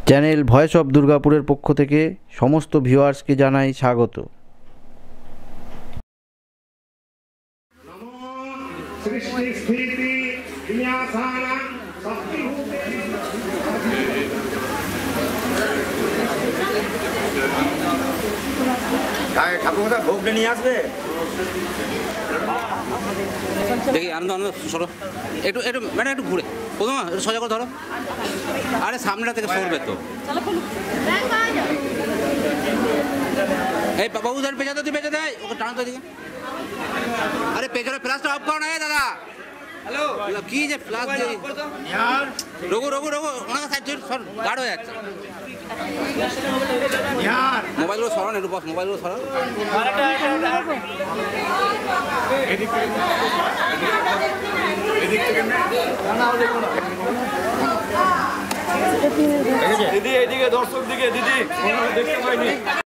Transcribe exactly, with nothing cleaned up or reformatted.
Channel voice of দুর্গাপুরের পক্ষ থেকে সমস্ত ভিউয়ার্সকে জানাই স্বাগত। ঠাকুরমশাই ভোগটা নিয়ে আসবে। দেখি আনন্দ আনন্দ সরো একটু একটু ম্যাডাম একটু ঘুরে প্রথম একটু সোজা করে ধরো। আরে সামনেটা থেকে সরবে তো। এই বাবু ধর পেঁচা তো তুই পেঁচা দেয় ওকে টানো তো দিকে। আরে পেছনে ফ্লাশটা অফ করো না দাদা। হ্যালো কি যে ফ্লাশ দিয়ে রঘু রঘু রঘু ওনাকে সাইড সর গাঢ় হয়ে যাচ্ছে। মোবাইলগুলো সরান একটু বস মোবাইলগুলো সরান। দিদি এইদিকে দর্শক দিকে দিদি দেখতে পাইনি।